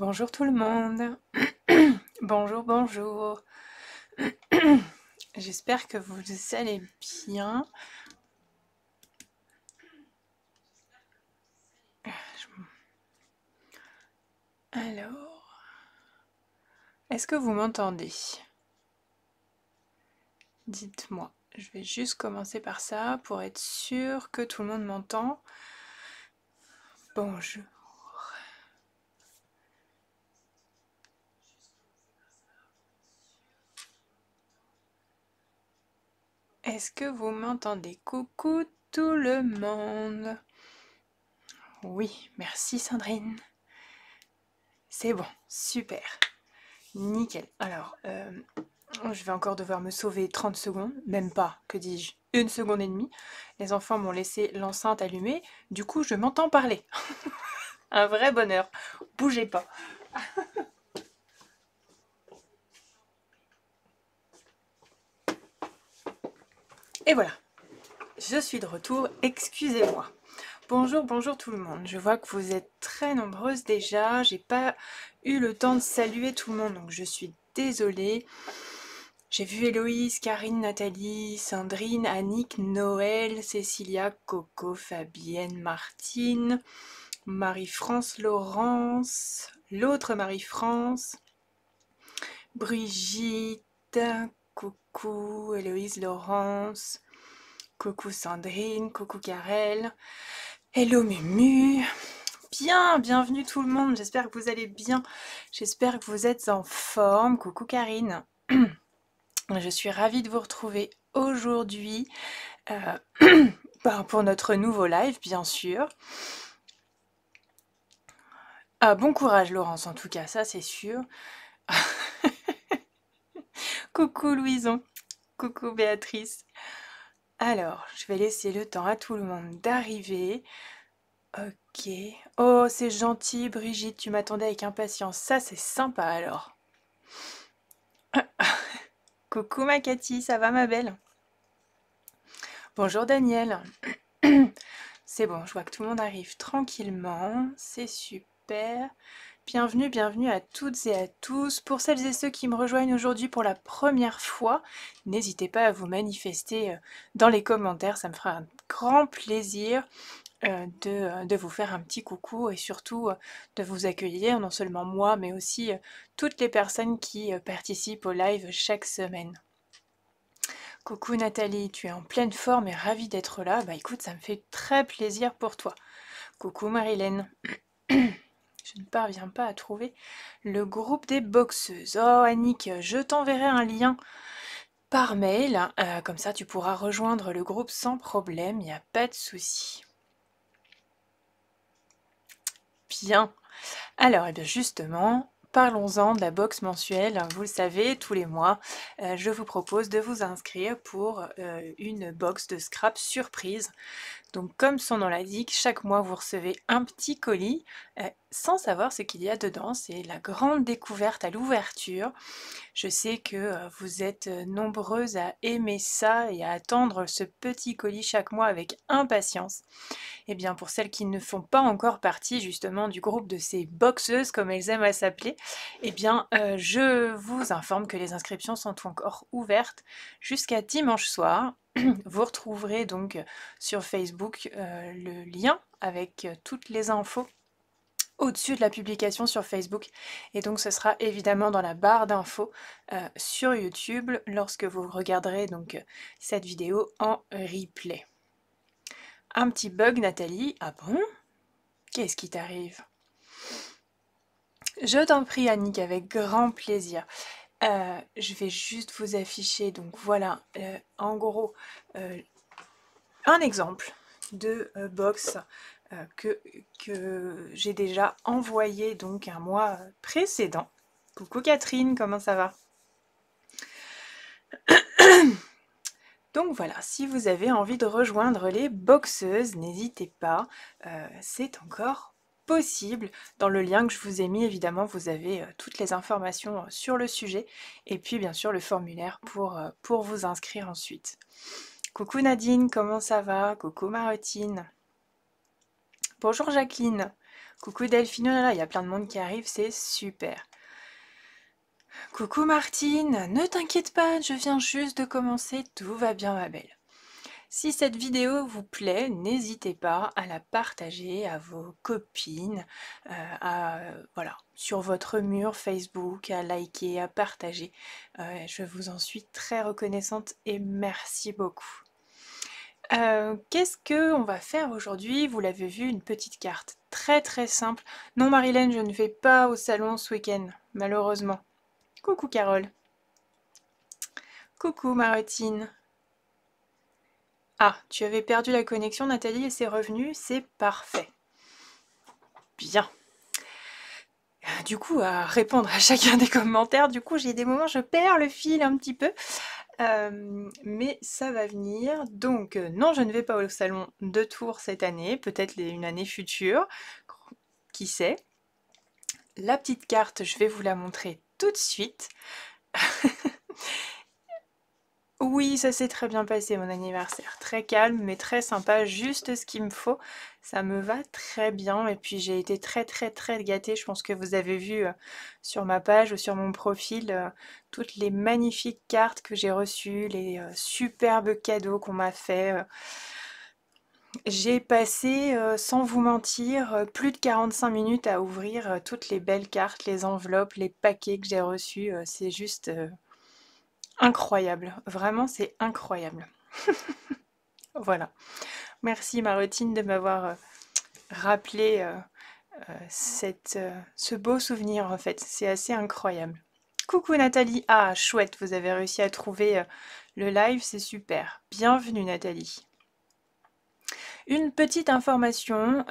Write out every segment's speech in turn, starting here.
Bonjour tout le monde. Bonjour, bonjour. J'espère que vous allez bien. Alors, est-ce que vous m'entendez? Dites-moi. Je vais juste commencer par ça pour être sûr que tout le monde m'entend. Bonjour. Est-ce que vous m'entendez? Coucou tout le monde. Oui, merci Sandrine. C'est bon, super. Nickel. Alors, je vais encore devoir me sauver 30 secondes, même pas, que dis-je, 1 seconde et demie. Les enfants m'ont laissé l'enceinte allumée, du coup je m'entends parler. Un vrai bonheur. Bougez pas. Et voilà, je suis de retour, excusez-moi. Bonjour, bonjour tout le monde. Je vois que vous êtes très nombreuses déjà. J'ai pas eu le temps de saluer tout le monde, donc je suis désolée. J'ai vu Héloïse, Karine, Nathalie, Sandrine, Annick, Noël, Cécilia, Coco, Fabienne, Martine, Marie-France, Laurence, l'autre Marie-France, Brigitte, coucou Héloïse, Laurence, coucou Sandrine, coucou Karel, hello Mumu. Bienvenue tout le monde, j'espère que vous allez bien, j'espère que vous êtes en forme, coucou Karine. Je suis ravie de vous retrouver aujourd'hui pour notre nouveau live, bien sûr. Ah, bon courage Laurence, en tout cas, ça c'est sûr. Coucou Louison, coucou Béatrice. Alors, je vais laisser le temps à tout le monde d'arriver. Ok. Oh, c'est gentil Brigitte, tu m'attendais avec impatience. Ça, c'est sympa alors. Coucou ma Cathy, ça va ma belle? Bonjour Daniel. C'est bon, je vois que tout le monde arrive tranquillement. C'est super. Bienvenue, bienvenue à toutes et à tous. Pour celles et ceux qui me rejoignent aujourd'hui pour la première fois, n'hésitez pas à vous manifester dans les commentaires. Ça me fera un grand plaisir de vous faire un petit coucou et surtout de vous accueillir, non seulement moi, mais aussi toutes les personnes qui participent au live chaque semaine. Coucou Nathalie, tu es en pleine forme et ravie d'être là. Bah écoute, ça me fait très plaisir pour toi. Coucou Marilène. Je ne parviens pas à trouver le groupe des boxeuses. Oh Annick, je t'enverrai un lien par mail. Comme ça tu pourras rejoindre le groupe sans problème, il n'y a pas de souci. Bien. Alors, eh bien justement, parlons-en de la box mensuelle. Vous le savez, tous les mois, je vous propose de vous inscrire pour une box de scrap surprise. Donc comme son nom l'indique, chaque mois vous recevez un petit colis sans savoir ce qu'il y a dedans. C'est la grande découverte à l'ouverture. Je sais que vous êtes nombreuses à aimer ça et à attendre ce petit colis chaque mois avec impatience. Eh bien pour celles qui ne font pas encore partie justement du groupe de ces boxeuses comme elles aiment à s'appeler, eh bien je vous informe que les inscriptions sont encore ouvertes jusqu'à dimanche soir. Vous retrouverez donc sur Facebook le lien avec toutes les infos au-dessus de la publication sur Facebook et donc ce sera évidemment dans la barre d'infos sur YouTube lorsque vous regarderez donc cette vidéo en replay. Un petit bug Nathalie, ah bon? Qu'est-ce qui t'arrive? Je t'en prie Annick, avec grand plaisir. Je vais juste vous afficher, donc voilà, en gros, un exemple de box que j'ai déjà envoyé donc un mois précédent. Coucou Catherine, comment ça va? Donc voilà, si vous avez envie de rejoindre les boxeuses, n'hésitez pas, c'est encore possible. Dans le lien que je vous ai mis, évidemment, vous avez toutes les informations sur le sujet et puis bien sûr le formulaire pour vous inscrire ensuite. Coucou Nadine, comment ça va? Coucou Marotine. Bonjour Jacqueline. Coucou Delphine, oh là là, il y a plein de monde qui arrive, c'est super. Coucou Martine, ne t'inquiète pas, je viens juste de commencer, tout va bien ma belle. Si cette vidéo vous plaît, n'hésitez pas à la partager à vos copines, voilà, sur votre mur Facebook, à liker, à partager. Je vous en suis très reconnaissante et merci beaucoup. Qu'est-ce qu'on va faire aujourd'hui? Vous l'avez vu, une petite carte très très simple. Non Marilyn, je ne vais pas au salon ce week-end, malheureusement. Coucou Carole. Coucou Martine. Ah, tu avais perdu la connexion Nathalie et c'est revenu, c'est parfait. Bien. Du coup, à répondre à chacun des commentaires, du coup j'ai des moments, je perds le fil un petit peu. Mais ça va venir. Donc, non, je ne vais pas au salon de Tours cette année, peut-être une année future, qui sait. La petite carte, je vais vous la montrer tout de suite. Oui, ça s'est très bien passé mon anniversaire. Très calme, mais très sympa, juste ce qu'il me faut. Ça me va très bien et puis j'ai été très très très gâtée. Je pense que vous avez vu sur ma page ou sur mon profil toutes les magnifiques cartes que j'ai reçues, les superbes cadeaux qu'on m'a fait. J'ai passé, sans vous mentir, plus de 45 minutes à ouvrir toutes les belles cartes, les enveloppes, les paquets que j'ai reçus. C'est juste incroyable. Vraiment, c'est incroyable. Voilà. Merci Marotine de m'avoir rappelé ce beau souvenir en fait. C'est assez incroyable. Coucou Nathalie. Ah, chouette, vous avez réussi à trouver le live, c'est super. Bienvenue Nathalie. Une petite information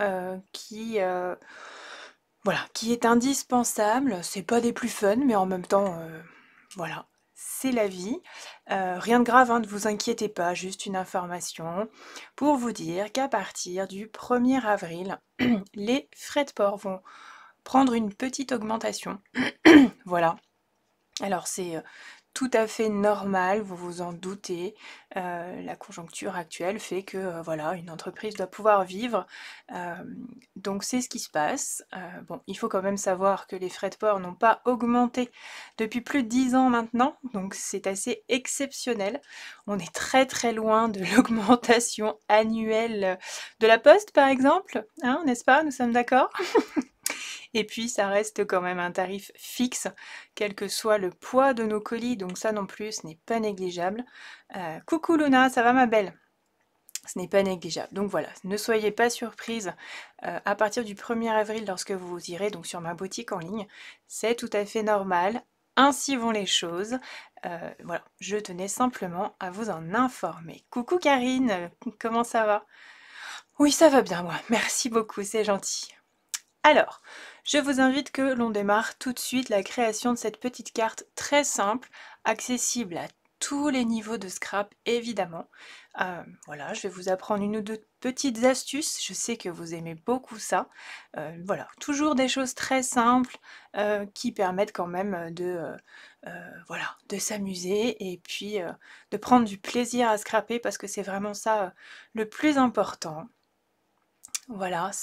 voilà, qui est indispensable. C'est pas des plus fun, mais en même temps, voilà, c'est la vie. Rien de grave, hein, ne vous inquiétez pas, juste une information pour vous dire qu'à partir du 1er avril, les frais de port vont prendre une petite augmentation. Voilà. Alors c'est tout à fait normal, vous vous en doutez. La conjoncture actuelle fait que voilà, une entreprise doit pouvoir vivre. Donc c'est ce qui se passe. Bon, il faut quand même savoir que les frais de port n'ont pas augmenté depuis plus de 10 ans maintenant, donc c'est assez exceptionnel. On est très très loin de l'augmentation annuelle de la Poste par exemple, hein, n'est-ce pas? Nous sommes d'accord? Et puis ça reste quand même un tarif fixe, quel que soit le poids de nos colis, donc ça non plus, ce n'est pas négligeable. Coucou Luna, ça va ma belle? Ce n'est pas négligeable. Donc voilà, ne soyez pas surprise à partir du 1er avril lorsque vous irez donc sur ma boutique en ligne. C'est tout à fait normal. Ainsi vont les choses. Voilà, je tenais simplement à vous en informer. Coucou Karine, comment ça va? Oui, ça va bien moi. Merci beaucoup, c'est gentil. Alors, je vous invite que l'on démarre tout de suite la création de cette petite carte très simple, accessible à tous les niveaux de scrap évidemment. Voilà, je vais vous apprendre une ou deux petites astuces, je sais que vous aimez beaucoup ça. Voilà, toujours des choses très simples qui permettent quand même voilà, de s'amuser et puis de prendre du plaisir à scraper parce que c'est vraiment ça le plus important. Voilà,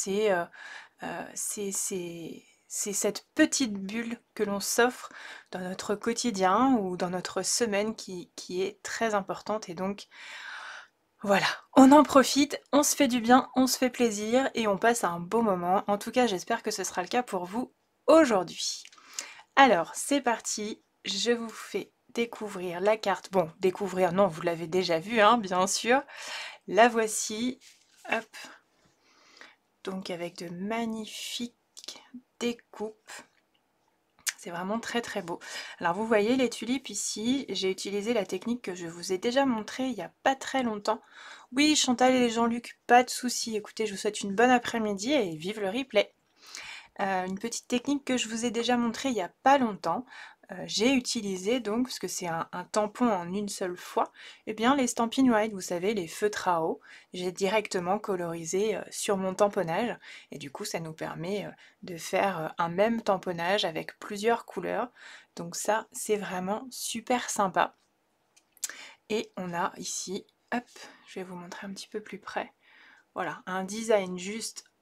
c'est cette petite bulle que l'on s'offre dans notre quotidien ou dans notre semaine qui est très importante et donc voilà, on en profite, on se fait du bien, on se fait plaisir et on passe un beau moment. En tout cas, j'espère que ce sera le cas pour vous aujourd'hui. Alors, c'est parti, je vous fais découvrir la carte. Bon, découvrir, non, vous l'avez déjà vue, hein, bien sûr. La voici, hop, donc avec de magnifiques découpes. C'est vraiment très très beau. Alors vous voyez les tulipes ici, j'ai utilisé la technique que je vous ai déjà montrée il n'y a pas très longtemps. Oui Chantal et Jean-Luc, pas de souci. Écoutez, je vous souhaite une bonne après-midi et vive le replay. Une petite technique que je vous ai déjà montrée il n'y a pas longtemps. J'ai utilisé donc, parce que c'est un tampon en une seule fois, et bien les Stampin' White, vous savez, les feutres à eau, j'ai directement colorisé sur mon tamponnage, et du coup ça nous permet de faire un même tamponnage avec plusieurs couleurs, donc ça c'est vraiment super sympa. Et on a ici, hop, je vais vous montrer un petit peu plus près, voilà, un design juste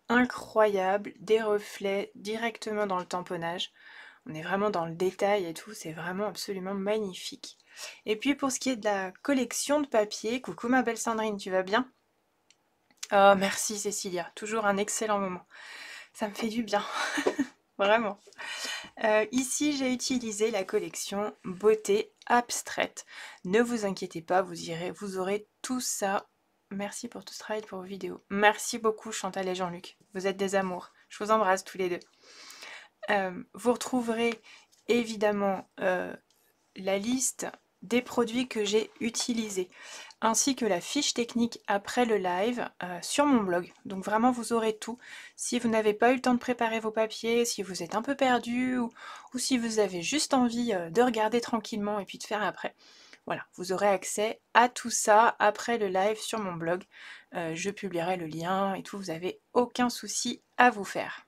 incroyable, des reflets directement dans le tamponnage. On est vraiment dans le détail et tout, c'est vraiment absolument magnifique. Et puis pour ce qui est de la collection de papier, coucou ma belle Sandrine, tu vas bien? Oh merci Cécilia, toujours un excellent moment. Ça me fait du bien, vraiment. Ici j'ai utilisé la collection Beauté Abstraite. Ne vous inquiétez pas, vous aurez tout ça. Merci pour tout ce travail pour vos vidéos. Merci beaucoup Chantal et Jean-Luc, vous êtes des amours. Je vous embrasse tous les deux. Vous retrouverez évidemment la liste des produits que j'ai utilisés, ainsi que la fiche technique après le live sur mon blog. Donc vraiment, vous aurez tout. Si vous n'avez pas eu le temps de préparer vos papiers, si vous êtes un peu perdu, ou si vous avez juste envie de regarder tranquillement et puis de faire après, voilà, vous aurez accès à tout ça après le live sur mon blog. Je publierai le lien et tout, vous n'avez aucun souci à vous faire.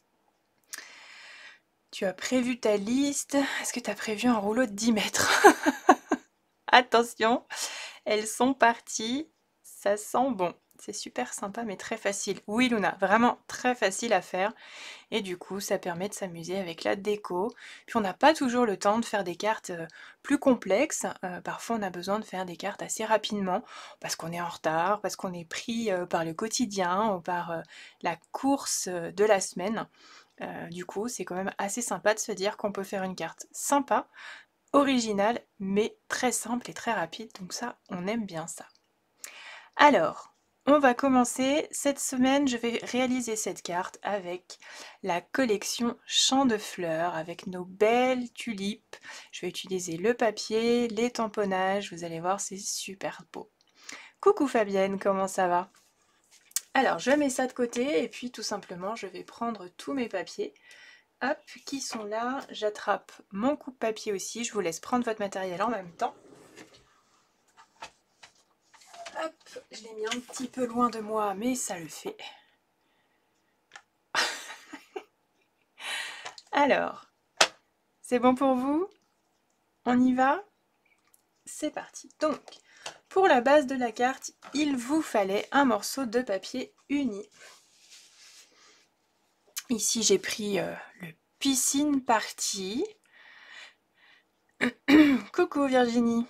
Tu as prévu ta liste. Est-ce que tu as prévu un rouleau de 10 mètres? Attention, elles sont parties. Ça sent bon. C'est super sympa mais très facile. Oui Luna, vraiment très facile à faire. Et du coup, ça permet de s'amuser avec la déco. Puis on n'a pas toujours le temps de faire des cartes plus complexes. Parfois on a besoin de faire des cartes assez rapidement parce qu'on est en retard, parce qu'on est pris par le quotidien ou par la course de la semaine. Du coup, c'est quand même assez sympa de se dire qu'on peut faire une carte sympa, originale, mais très simple et très rapide. Donc ça, on aime bien ça. Alors, on va commencer. Cette semaine, je vais réaliser cette carte avec la collection Champs de fleurs, avec nos belles tulipes. Je vais utiliser le papier, les tamponnages. Vous allez voir, c'est super beau. Coucou Fabienne, comment ça va? Alors, je mets ça de côté et puis tout simplement, je vais prendre tous mes papiers. Hop, qui sont là. J'attrape mon coupe-papier aussi. Je vous laisse prendre votre matériel en même temps. Hop, je l'ai mis un petit peu loin de moi, mais ça le fait. Alors, c'est bon pour vous? On y va? C'est parti. Donc, pour la base de la carte, il vous fallait un morceau de papier uni. Ici, j'ai pris le Piscine Party. Coucou Virginie.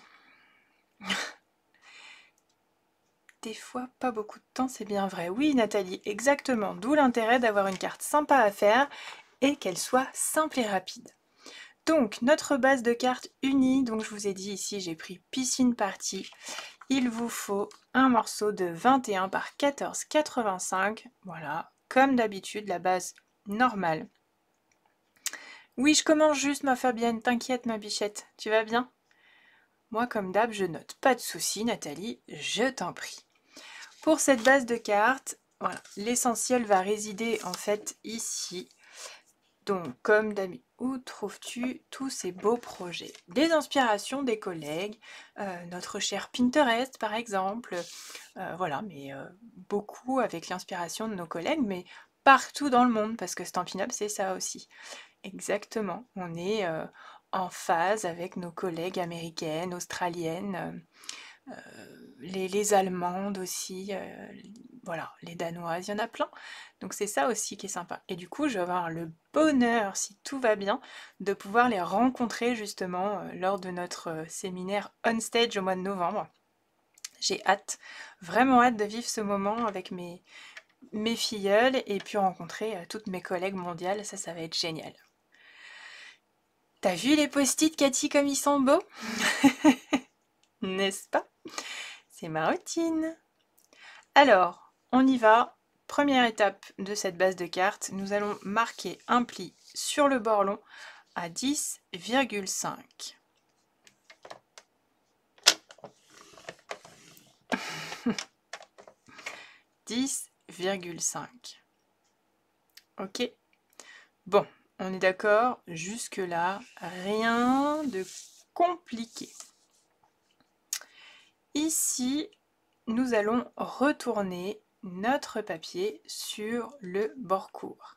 Des fois, pas beaucoup de temps, c'est bien vrai. Oui, Nathalie, exactement. D'où l'intérêt d'avoir une carte sympa à faire et qu'elle soit simple et rapide. Donc, notre base de cartes unie, donc je vous ai dit ici, j'ai pris Piscine Party. Il vous faut un morceau de 21 par 14,85. Voilà, comme d'habitude, la base normale. Oui, je commence juste, ma Fabienne. T'inquiète, ma bichette. Tu vas bien? Moi, comme d'hab, je note. Pas de souci, Nathalie, je t'en prie. Pour cette base de cartes, voilà, l'essentiel va résider en fait ici. Donc, comme d'habitude, où trouves-tu tous ces beaux projets? Des inspirations des collègues, notre cher Pinterest par exemple, voilà, mais beaucoup avec l'inspiration de nos collègues, mais partout dans le monde, parce que Stampin' Up, c'est ça aussi. Exactement, on est en phase avec nos collègues américaines, australiennes, les Allemandes aussi, voilà, les Danoises, il y en a plein. Donc c'est ça aussi qui est sympa. Et du coup, je vais avoir le bonheur, si tout va bien, de pouvoir les rencontrer justement lors de notre séminaire On Stage au mois de novembre. J'ai hâte, vraiment hâte de vivre ce moment avec mes filleuls et puis rencontrer toutes mes collègues mondiales. Ça va être génial. T'as vu les post-it, Cathy, comme ils sont beaux? N'est-ce pas? C'est ma routine. Alors, on y va. Première étape de cette base de cartes, nous allons marquer un pli sur le bord long à 10,5. Ok. Bon, on est d'accord, jusque-là, rien de compliqué. Ici, nous allons retourner notre papier sur le bord court.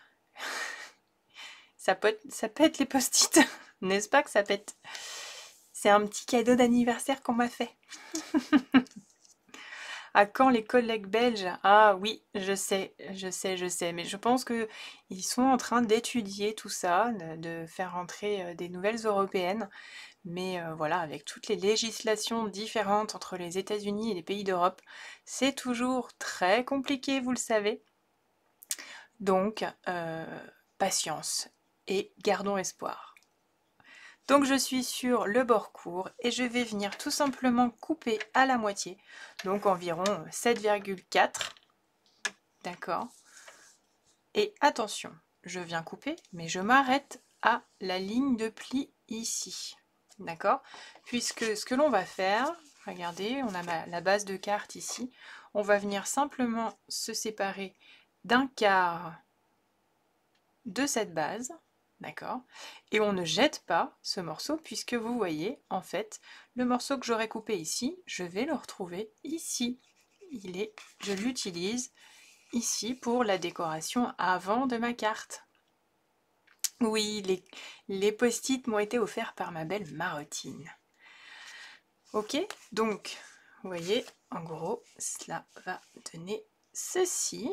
Ça pète les post-it, n'est-ce pas que ça pète? C'est un petit cadeau d'anniversaire qu'on m'a fait. À quand les collègues belges? Ah oui, je sais, mais je pense que ils sont en train d'étudier tout ça, de faire entrer des nouvelles européennes. Mais voilà, avec toutes les législations différentes entre les États-Unis et les pays d'Europe, c'est toujours très compliqué, vous le savez. Donc, patience et gardons espoir. Donc je suis sur le bord court et je vais venir tout simplement couper à la moitié, donc environ 7,4. D'accord. Et attention, je viens couper, mais je m'arrête à la ligne de pli ici. D'accord? Puisque ce que l'on va faire, regardez, on a la base de carte ici, on va venir simplement se séparer d'un quart de cette base, d'accord? Et on ne jette pas ce morceau puisque vous voyez, en fait, le morceau que j'aurais coupé ici, je vais le retrouver ici. Je l'utilise ici pour la décoration avant de ma carte. Oui, les post-it m'ont été offerts par ma belle Marotine. Ok, donc, vous voyez, en gros, cela va donner ceci.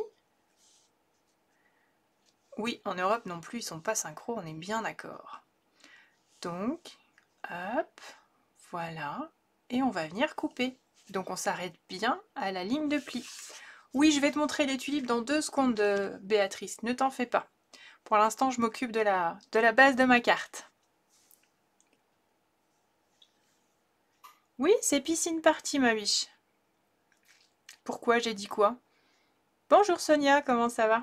Oui, en Europe non plus, ils sont pas synchro, on est bien d'accord. Donc, hop, voilà, et on va venir couper. Donc on s'arrête bien à la ligne de pli. Oui, je vais te montrer les tulipes dans 2 secondes, Béatrice, ne t'en fais pas. Pour l'instant, je m'occupe de la base de ma carte. Oui, c'est piscine party, ma biche. Pourquoi j'ai dit quoi? Bonjour Sonia, comment ça va?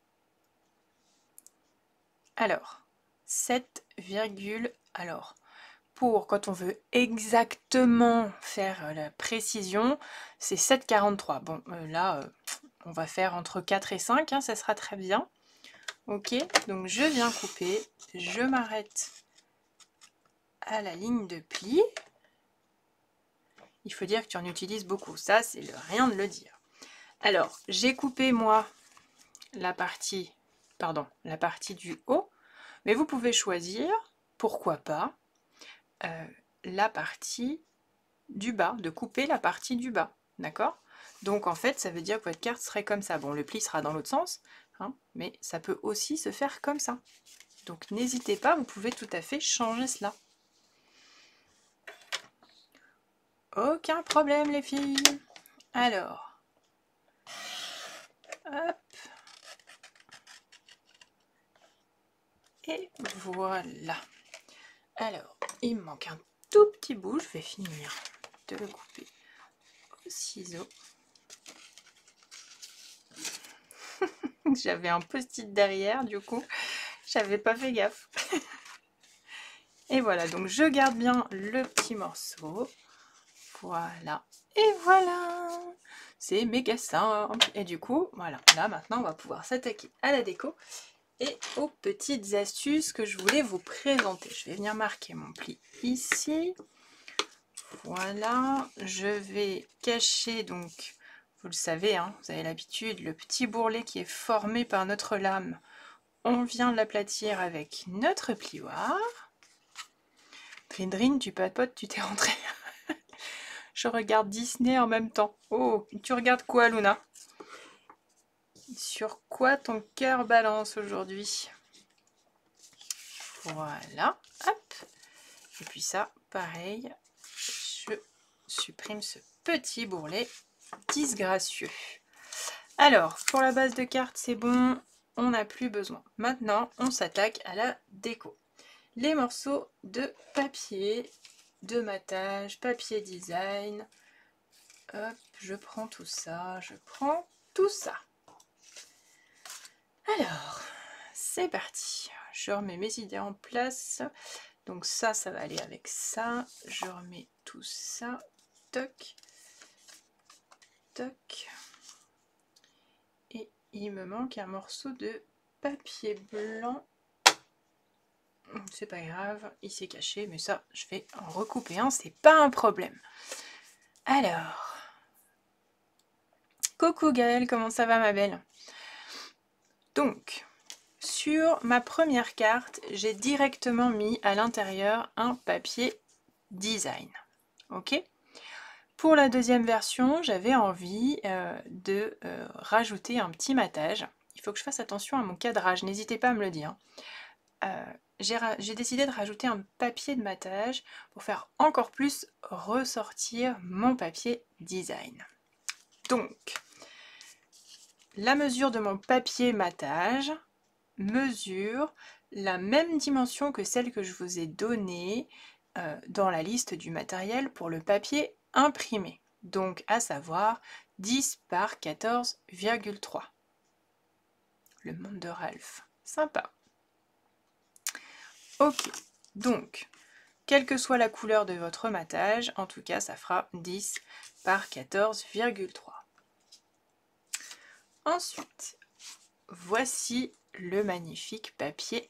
Alors, 7, alors, pour quand on veut exactement faire la précision, c'est 7,43. Bon, là, on va faire entre 4 et 5, hein, ça sera très bien. Ok, donc je viens couper, je m'arrête à la ligne de pli. Il faut dire que tu en utilises beaucoup, ça c'est rien de le dire. Alors, j'ai coupé moi la partie du haut, mais vous pouvez choisir, pourquoi pas, la partie du bas, de couper la partie du bas, d'accord? Donc en fait, ça veut dire que votre carte serait comme ça. Bon, le pli sera dans l'autre sens, hein, mais ça peut aussi se faire comme ça. Donc n'hésitez pas, vous pouvez tout à fait changer cela. Aucun problème les filles. Alors, hop. Et voilà. Alors, il me manque un tout petit bout, je vais finir de le couper au ciseau. J'avais un post-it derrière, du coup, j'avais pas fait gaffe. Et voilà, donc je garde bien le petit morceau. Voilà. Et voilà. C'est méga simple. Et du coup, voilà. Là, maintenant, on va pouvoir s'attaquer à la déco et aux petites astuces que je voulais vous présenter. Je vais venir marquer mon pli ici. Voilà. Je vais cacher, donc, vous le savez, hein, vous avez l'habitude, le petit bourrelet qui est formé par notre lame. On vient l'aplatir avec notre plioir. Fendrine, tu papotes, tu t'es rentrée. Je regarde Disney en même temps. Oh, tu regardes quoi, Luna? Sur quoi ton cœur balance aujourd'hui? Voilà, hop. Et puis ça, pareil, je supprime ce petit bourrelet disgracieux. Alors, pour la base de carte, c'est bon, on n'a plus besoin. Maintenant, on s'attaque à la déco. Les morceaux de papier, de matage, papier design. Hop, je prends tout ça, je prends tout ça. Alors, c'est parti. Je remets mes idées en place. Donc ça va aller avec ça. Je remets tout ça. Toc. Toc. Et il me manque un morceau de papier blanc. C'est pas grave, il s'est caché, mais ça, je vais en recouper un, c'est pas un problème. Alors, coucou Gaëlle, comment ça va ma belle? Donc, sur ma première carte, j'ai directement mis à l'intérieur un papier design. Ok? Pour la deuxième version, j'avais envie de rajouter un petit matage. Il faut que je fasse attention à mon cadrage, n'hésitez pas à me le dire. J'ai décidé de rajouter un papier de matage pour faire encore plus ressortir mon papier design. Donc, la mesure de mon papier matage mesure la même dimension que celle que je vous ai donnée dans la liste du matériel pour le papier imprimé. Donc, à savoir 10 par 14,3. Le monde de Ralph. Sympa. Ok, donc, quelle que soit la couleur de votre matage, en tout cas, ça fera 10 par 14,3. Ensuite, voici le magnifique papier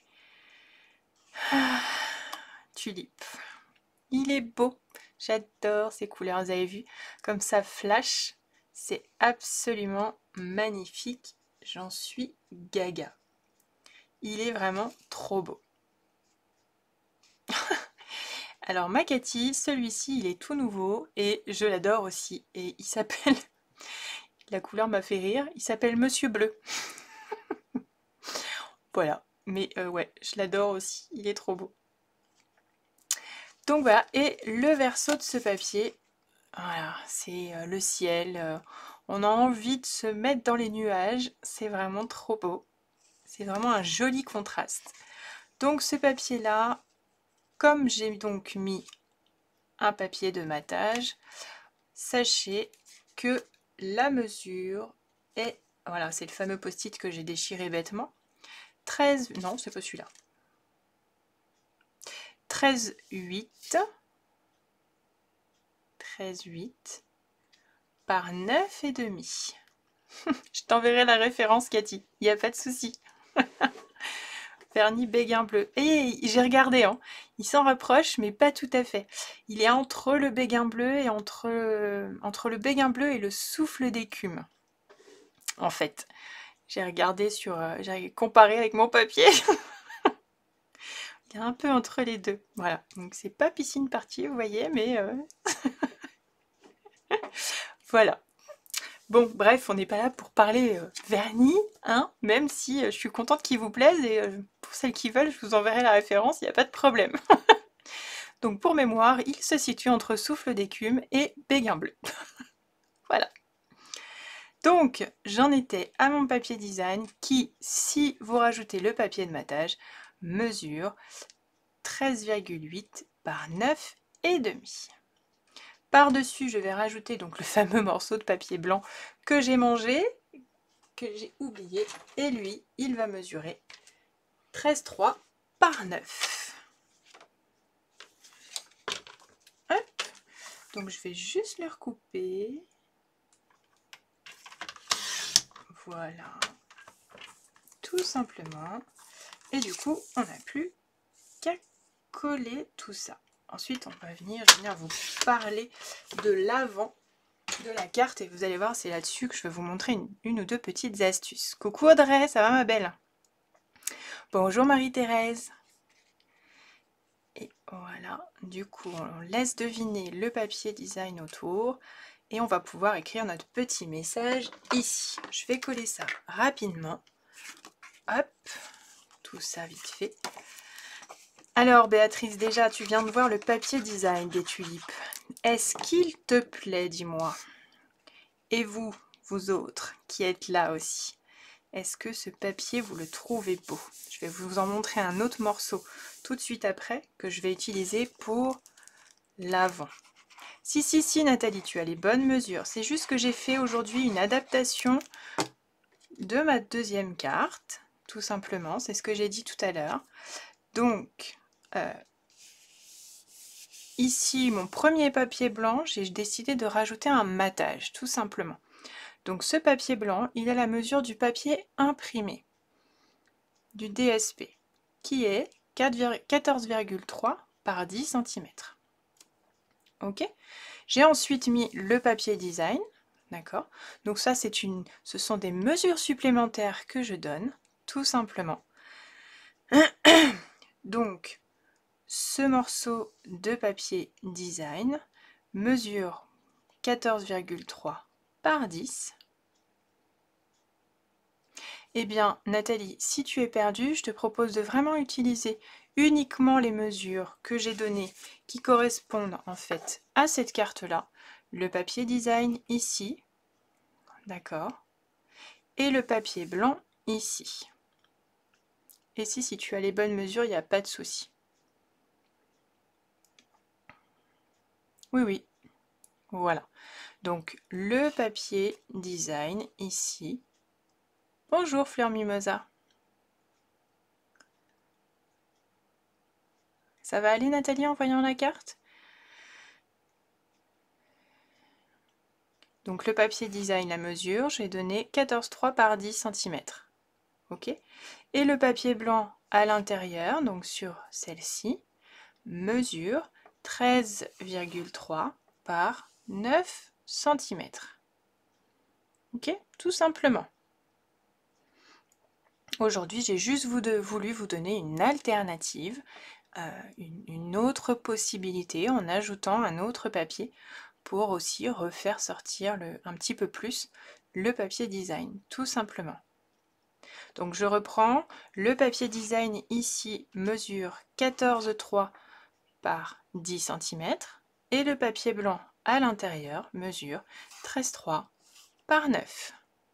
tulipe. Il est beau, j'adore ces couleurs, vous avez vu, comme ça flash, c'est absolument magnifique, j'en suis gaga. Il est vraiment trop beau. Alors ma Cathy, celui-ci il est tout nouveau et je l'adore aussi et il s'appelle, la couleur m'a fait rire, il s'appelle Monsieur Bleu. Voilà, mais ouais, je l'adore aussi, il est trop beau. Donc voilà, et le verso de ce papier, voilà, c'est le ciel, on a envie de se mettre dans les nuages, c'est vraiment trop beau. C'est vraiment un joli contraste. Donc ce papier-là, comme j'ai donc mis un papier de matage, sachez que la mesure est, voilà, c'est le fameux post-it que j'ai déchiré bêtement, 13, non c'est pas celui-là, 13,8 par 9,5. Je t'enverrai la référence Cathy, il n'y a pas de souci. Vernis béguin bleu. Et j'ai regardé, hein. Il s'en rapproche, mais pas tout à fait. Il est entre le béguin bleu et entre le béguin bleu et le souffle d'écume. En fait, j'ai regardé j'ai comparé avec mon papier. Il est un peu entre les deux. Voilà. Donc c'est pas piscine partie, vous voyez, mais voilà. Bon, bref, on n'est pas là pour parler vernis, hein, même si je suis contente qu'il vous plaise et pour celles qui veulent, je vous enverrai la référence, il n'y a pas de problème. Donc pour mémoire, il se situe entre souffle d'écume et béguin bleu. Voilà. Donc j'en étais à mon papier design qui, si vous rajoutez le papier de matage, mesure 13,8 par 9,5. Par-dessus, je vais rajouter donc le fameux morceau de papier blanc que j'ai mangé, que j'ai oublié, et lui, il va mesurer 13,3 par 9. Hop. Donc je vais juste le recouper. Voilà. Tout simplement. Et du coup, on n'a plus qu'à coller tout ça. Ensuite, on va venir vous parler de l'avant de la carte et vous allez voir, c'est là-dessus que je vais vous montrer une ou deux petites astuces. Coucou Audrey, ça va ma belle? Bonjour Marie-Thérèse. Et voilà, du coup, on laisse deviner le papier design autour et on va pouvoir écrire notre petit message ici. Je vais coller ça rapidement. Hop, tout ça vite fait. Alors Béatrice, déjà, tu viens de voir le papier design des tulipes. Est-ce qu'il te plaît, dis-moi? Et vous, vous autres, qui êtes là aussi, est-ce que ce papier, vous le trouvez beau? Je vais vous en montrer un autre morceau tout de suite après, que je vais utiliser pour l'avant. Si, Nathalie, tu as les bonnes mesures. C'est juste que j'ai fait aujourd'hui une adaptation de ma deuxième carte, tout simplement. C'est ce que j'ai dit tout à l'heure. Donc, ici, mon premier papier blanc, j'ai décidé de rajouter un matage, tout simplement. Donc ce papier blanc, il a la mesure du papier imprimé, du DSP, qui est 14,3 par 10 cm. Ok. J'ai ensuite mis le papier design, d'accord. Donc ça, ce sont des mesures supplémentaires que je donne, tout simplement. Donc, ce morceau de papier design mesure 14,3 par 10. Eh bien, Nathalie, si tu es perdue, je te propose de vraiment utiliser uniquement les mesures que j'ai données qui correspondent en fait à cette carte-là. Le papier design ici, d'accord, et le papier blanc ici. Et si tu as les bonnes mesures, il n'y a pas de souci. Oui, oui, voilà. Donc, le papier design ici. Bonjour Fleur Mimosa. Ça va aller Nathalie en voyant la carte? Donc le papier design, la mesure, j'ai donné 14,3 par 10 cm. Ok. Et le papier blanc à l'intérieur, donc sur celle-ci, mesure 13,3 par 9 cm. Ok, tout simplement. Aujourd'hui, j'ai juste voulu vous donner une alternative, une autre possibilité en ajoutant un autre papier pour aussi refaire sortir un petit peu plus le papier design, tout simplement. Donc je reprends, le papier design ici mesure 14,3 par 10 cm et le papier blanc à l'intérieur mesure 13,3 par 9.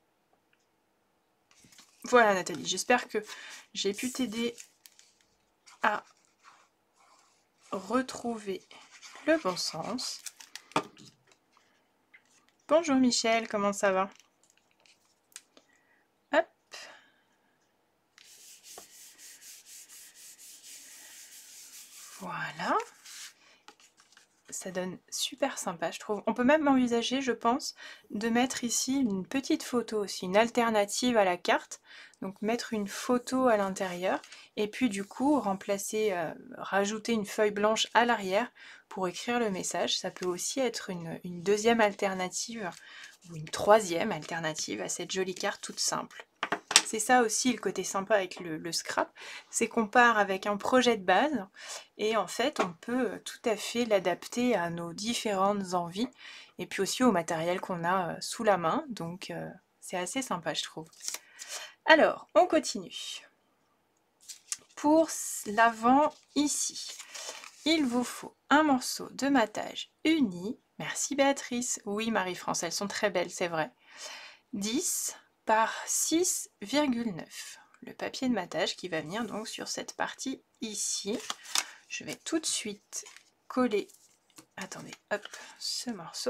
Voilà Nathalie, j'espère que j'ai pu t'aider à retrouver le bon sens. Bonjour Michel, comment ça va? Hop. Voilà. Ça donne super sympa, je trouve. On peut même envisager, je pense, de mettre ici une petite photo aussi, une alternative à la carte. Donc mettre une photo à l'intérieur et puis du coup remplacer, rajouter une feuille blanche à l'arrière pour écrire le message. Ça peut aussi être une deuxième alternative ou une troisième alternative à cette jolie carte toute simple. C'est ça aussi le côté sympa avec le scrap, c'est qu'on part avec un projet de base et en fait on peut tout à fait l'adapter à nos différentes envies et puis aussi au matériel qu'on a sous la main, donc c'est assez sympa je trouve. Alors on continue. Pour l'avant ici, il vous faut un morceau de matage uni. Merci Béatrice. Oui Marie-France, elles sont très belles, c'est vrai. 10 par 6,9. Le papier de matage qui va venir donc sur cette partie ici. Je vais tout de suite coller, attendez, hop, ce morceau.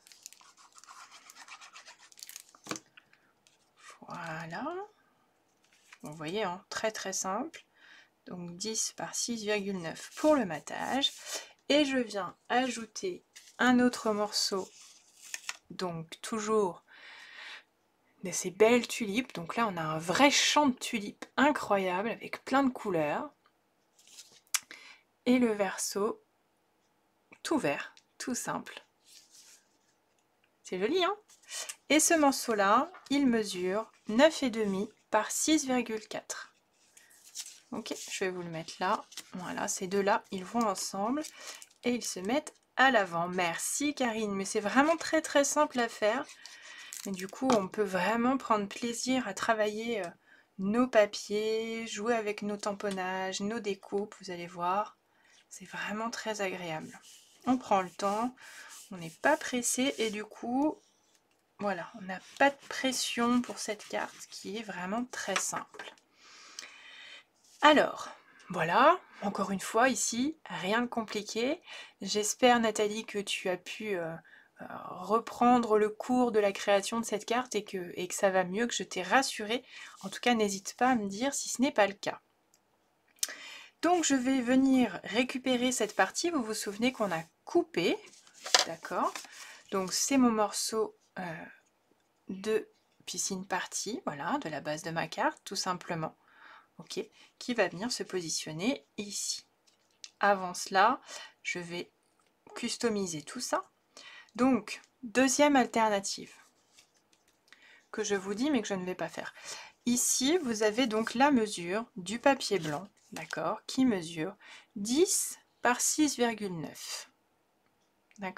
Voilà. Vous voyez, hein, très très simple. Donc 10 par 6,9 pour le matage. Et je viens ajouter un autre morceau, donc toujours de ces belles tulipes. Donc là, on a un vrai champ de tulipes incroyable avec plein de couleurs. Et le verso tout vert, tout simple. C'est joli, hein? Et ce morceau-là, il mesure 9,5 par 6,4. Ok, je vais vous le mettre là. Voilà, ces deux-là, ils vont ensemble et ils se mettent à l'avant. Merci Karine, mais c'est vraiment très très simple à faire. Et du coup, on peut vraiment prendre plaisir à travailler nos papiers, jouer avec nos tamponnages, nos découpes, vous allez voir. C'est vraiment très agréable. On prend le temps, on n'est pas pressé et du coup, voilà, on n'a pas de pression pour cette carte qui est vraiment très simple. Alors, voilà, encore une fois ici, rien de compliqué. J'espère Nathalie que tu as pu reprendre le cours de la création de cette carte et que ça va mieux, que je t'ai rassuré. En tout cas, n'hésite pas à me dire si ce n'est pas le cas. Donc je vais venir récupérer cette partie, vous vous souvenez qu'on a coupé, d'accord? Donc c'est mon morceau de piscine partie, voilà, de la base de ma carte, tout simplement, ok, qui va venir se positionner ici. Avant cela, je vais customiser tout ça. Donc, deuxième alternative, que je vous dis mais que je ne vais pas faire. Ici, vous avez donc la mesure du papier blanc, d'accord, qui mesure 10 par 6,9. D'accord?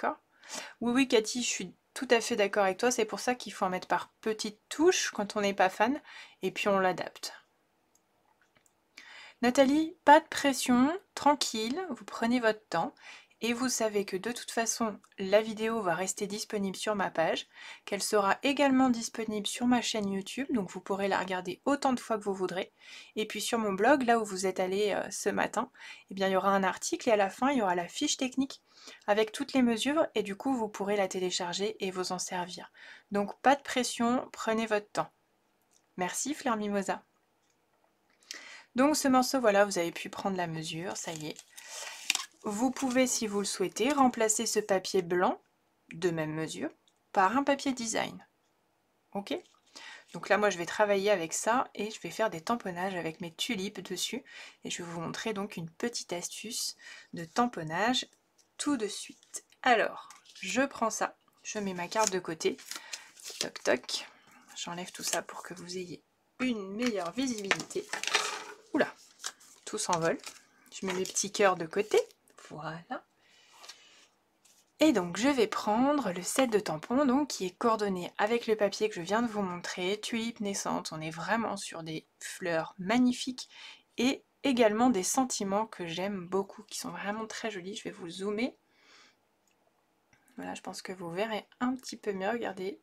Oui, oui, Cathy, je suis tout à fait d'accord avec toi. C'est pour ça qu'il faut en mettre par petites touches quand on n'est pas fan, et puis on l'adapte. Nathalie, pas de pression, tranquille, vous prenez votre temps. Et vous savez que de toute façon, la vidéo va rester disponible sur ma page, qu'elle sera également disponible sur ma chaîne YouTube, donc vous pourrez la regarder autant de fois que vous voudrez. Et puis sur mon blog, là où vous êtes allé ce matin, eh bien, il y aura un article et à la fin, il y aura la fiche technique avec toutes les mesures et du coup, vous pourrez la télécharger et vous en servir. Donc pas de pression, prenez votre temps. Merci Fleur Mimosa. Donc ce morceau, voilà, vous avez pu prendre la mesure, ça y est. Vous pouvez, si vous le souhaitez, remplacer ce papier blanc, de même mesure, par un papier design. Ok? Donc là, moi, je vais travailler avec ça et je vais faire des tamponnages avec mes tulipes dessus. Et je vais vous montrer donc une petite astuce de tamponnage tout de suite. Alors, je prends ça, je mets ma carte de côté. Toc toc. J'enlève tout ça pour que vous ayez une meilleure visibilité. Oula, tout s'envole. Je mets mes petits cœurs de côté. Voilà. Et donc je vais prendre le set de tampons donc, qui est coordonné avec le papier que je viens de vous montrer, tulipe naissante. On est vraiment sur des fleurs magnifiques et également des sentiments que j'aime beaucoup, qui sont vraiment très jolis. Je vais vous zoomer. Voilà, je pense que vous verrez un petit peu mieux. Regardez.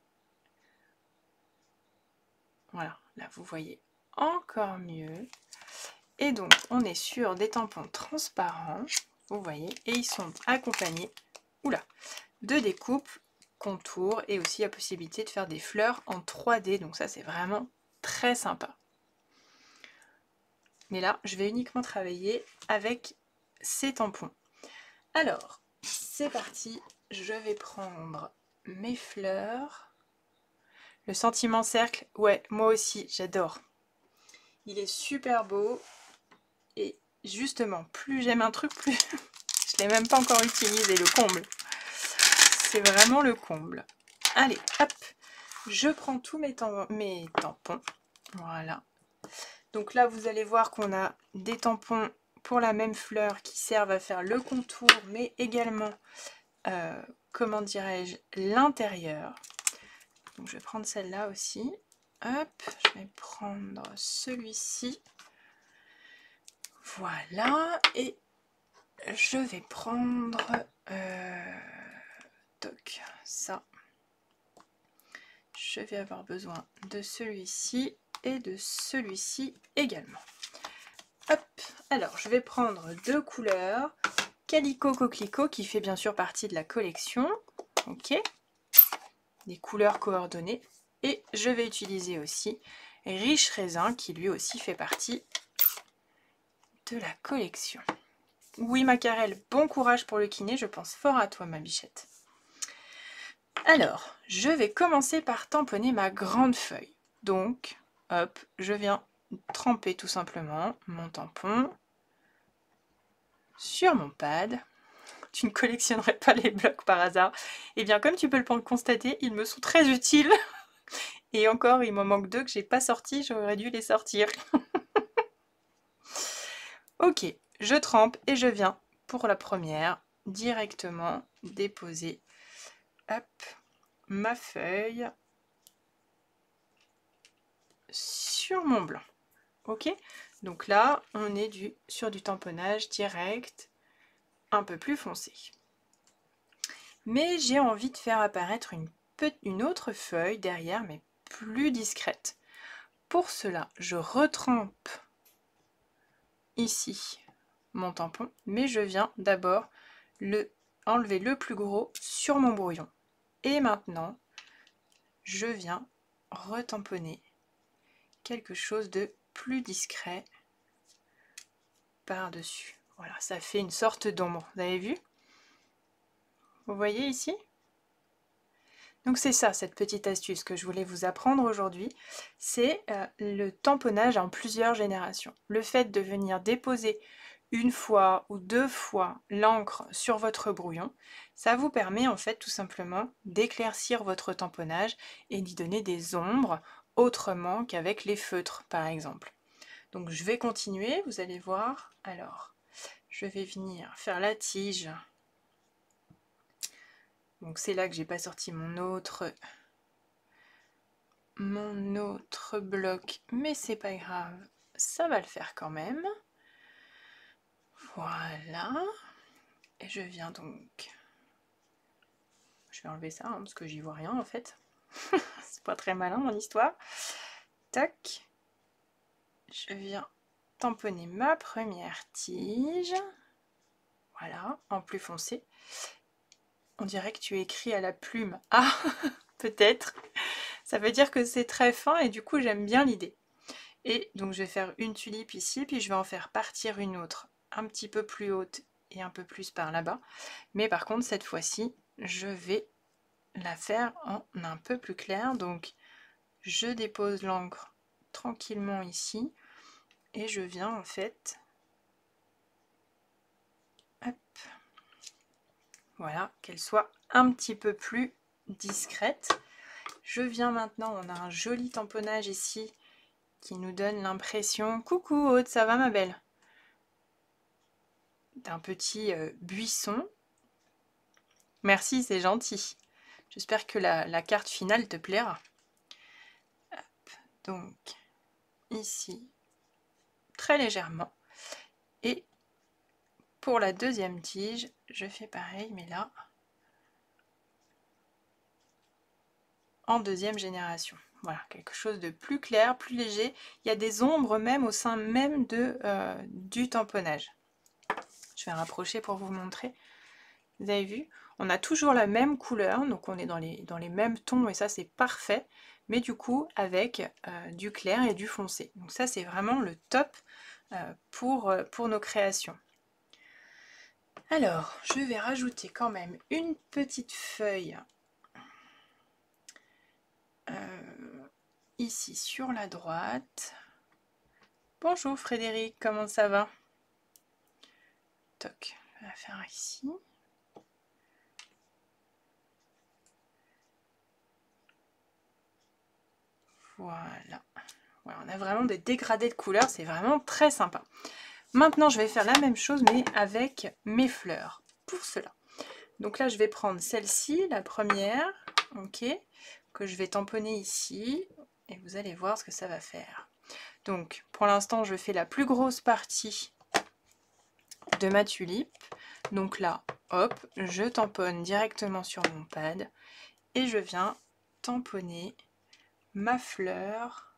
Voilà, là vous voyez encore mieux. Et donc on est sur des tampons transparents, vous voyez, et ils sont accompagnés de découpes, contours et aussi la possibilité de faire des fleurs en 3D. Donc ça c'est vraiment très sympa. Mais là je vais uniquement travailler avec ces tampons. Alors c'est parti, je vais prendre mes fleurs. Le sentiment cercle, ouais, moi aussi j'adore. Il est super beau et justement plus j'aime un truc, plus je l'ai même pas encore utilisé, le comble. C'est vraiment le comble. Allez, hop, je prends tous mes tampons. Voilà. Donc là, vous allez voir qu'on a des tampons pour la même fleur qui servent à faire le contour, mais également, comment dirais-je, l'intérieur. Donc je vais prendre celle-là aussi. Hop, je vais prendre celui-ci. Voilà, et je vais prendre toc, ça. Je vais avoir besoin de celui-ci et de celui-ci également. Hop, alors je vais prendre deux couleurs. Calico Coquelicot qui fait bien sûr partie de la collection. Ok, des couleurs coordonnées. Et je vais utiliser aussi Riche Raisin qui lui aussi fait partie de la collection. Oui Macarel, bon courage pour le kiné, je pense fort à toi ma bichette. Alors, je vais commencer par tamponner ma grande feuille. Donc, hop, je viens tremper tout simplement mon tampon sur mon pad. Tu ne collectionnerais pas les blocs par hasard. Eh bien, comme tu peux le constater, ils me sont très utiles. Et encore, il m'en manque deux que j'ai pas sortis, j'aurais dû les sortir. Ok, je trempe et je viens pour la première directement déposer hop, ma feuille sur mon blanc. Ok, donc là on est sur du tamponnage direct un peu plus foncé, mais j'ai envie de faire apparaître une autre feuille derrière, mais plus discrète. Pour cela je retrempe ici mon tampon, mais je viens d'abord enlever le plus gros sur mon brouillon et maintenant je viens retamponner quelque chose de plus discret par-dessus. Voilà, ça fait une sorte d'ombre, vous avez vu? Vous voyez ici? Donc c'est ça, cette petite astuce que je voulais vous apprendre aujourd'hui, c'est le tamponnage en plusieurs générations. Le fait de venir déposer une fois ou deux fois l'encre sur votre brouillon, ça vous permet en fait tout simplement d'éclaircir votre tamponnage et d'y donner des ombres autrement qu'avec les feutres par exemple. Donc je vais continuer, vous allez voir. Alors, je vais venir faire la tige Donc c'est là que j'ai pas sorti mon autre bloc, mais c'est pas grave, ça va le faire quand même. Voilà. Et je viens donc... Je vais enlever ça, hein, parce que j'y vois rien en fait. C'est pas très malin mon histoire. Tac. Je viens tamponner ma première tige. Voilà, en plus foncé. On dirait que tu écris à la plume. Ah, peut-être. Ça veut dire que c'est très fin et du coup j'aime bien l'idée. Et donc je vais faire une tulipe ici, puis je vais en faire partir une autre un petit peu plus haute et un peu plus par là-bas. Mais par contre cette fois-ci, je vais la faire en un peu plus clair. Donc je dépose l'encre tranquillement ici et je viens en fait, hop, voilà, qu'elle soit un petit peu plus discrète. Je viens maintenant, on a un joli tamponnage ici qui nous donne l'impression, coucou Aude, ça va ma belle, d'un petit buisson. Merci, c'est gentil. J'espère que la carte finale te plaira. Hop, donc ici, très légèrement. Et pour la deuxième tige, je fais pareil, mais là, en deuxième génération. Voilà, quelque chose de plus clair, plus léger. Il y a des ombres même au sein même du tamponnage. Je vais rapprocher pour vous montrer. Vous avez vu, on a toujours la même couleur, donc on est dans les mêmes tons et ça c'est parfait, mais du coup avec du clair et du foncé. Donc ça c'est vraiment le top pour nos créations. Alors, je vais rajouter quand même une petite feuille ici sur la droite. Bonjour Frédéric, comment ça va? Toc, je vais la faire ici. Voilà. Voilà, on a vraiment des dégradés de couleurs, c'est vraiment très sympa. Maintenant, je vais faire la même chose, mais avec mes fleurs, pour cela. Donc là, je vais prendre celle-ci, la première, ok, que je vais tamponner ici, et vous allez voir ce que ça va faire. Donc, pour l'instant, je fais la plus grosse partie de ma tulipe. Donc là, hop, je tamponne directement sur mon pad, et je viens tamponner ma fleur